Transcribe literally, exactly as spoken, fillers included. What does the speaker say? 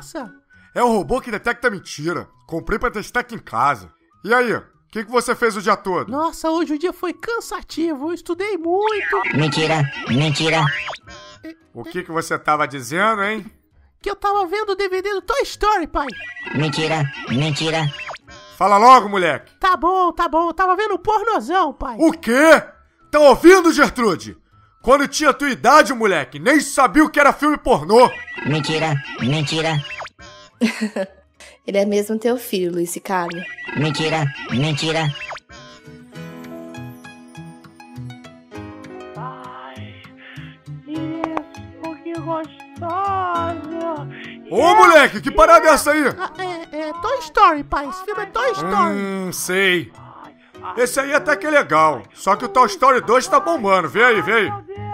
Nossa! É um robô que detecta mentira. Comprei pra testar aqui em casa. E aí, o que, que você fez o dia todo? Nossa, hoje o dia foi cansativo, eu estudei muito. Mentira, mentira. O que, que você tava dizendo, hein? Que eu tava vendo o D V D do Toy Story, pai. Mentira, mentira. Fala logo, moleque. Tá bom, tá bom, eu tava vendo um pornozão, pai. O quê? Tá ouvindo, Gertrude? Quando tinha tua idade, moleque, nem sabia o que era filme pornô. Mentira, mentira. Ele é mesmo teu filho, Luiz Ricardo. Mentira, mentira. Ai, isso, que gostoso. Ô, moleque, que parada é essa aí? Ah, é, é Toy Story, pai, esse filme é Toy Story. Hum, sei. Esse aí até que é legal. Só que o Toy Story dois tá bombando. Vê aí, vê aí.